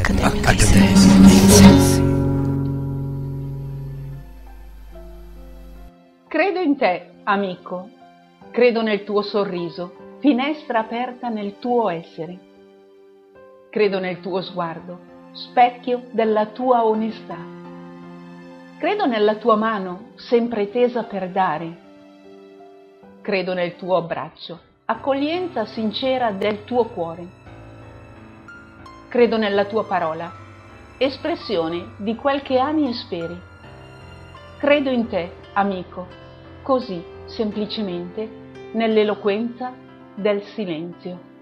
Accademica Sensi. Credo in te, amico, credo nel tuo sorriso, finestra aperta nel tuo essere. Credo nel tuo sguardo, specchio della tua onestà. Credo nella tua mano, sempre tesa per dare. Credo nel tuo abbraccio, accoglienza sincera del tuo cuore. Credo nella tua parola, espressione di quel che ami e speri. Credo in te, amico, così semplicemente nell'eloquenza del silenzio.